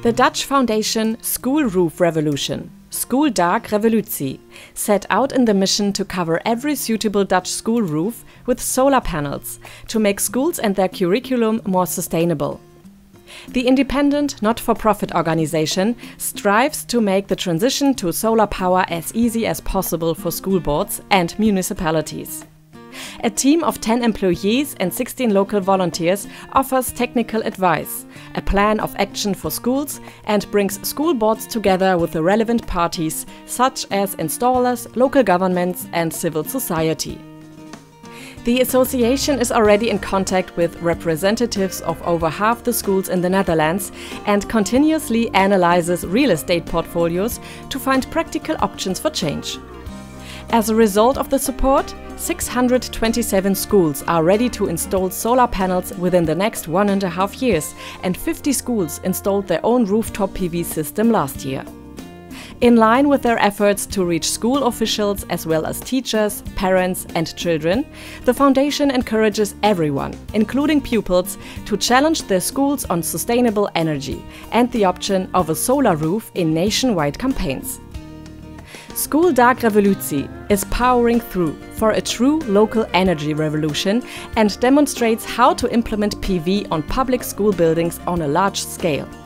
The Dutch foundation School Roof Revolution, Schooldak Revolutie, set out in the mission to cover every suitable Dutch school roof with solar panels to make schools and their curriculum more sustainable. The independent, not-for-profit organization strives to make the transition to solar power as easy as possible for school boards and municipalities. A team of 10 employees and 16 local volunteers offers technical advice, a plan of action for schools, and brings school boards together with the relevant parties such as installers, local governments and civil society. The association is already in contact with representatives of over half the schools in the Netherlands and continuously analyzes real estate portfolios to find practical options for change. As a result of the support, 627 schools are ready to install solar panels within the next 1.5 years, and 50 schools installed their own rooftop PV system last year. In line with their efforts to reach school officials as well as teachers, parents and children, the foundation encourages everyone, including pupils, to challenge their schools on sustainable energy and the option of a solar roof in nationwide campaigns. Schooldak Revolutie is powering through for a true local energy revolution and demonstrates how to implement PV on public school buildings on a large scale.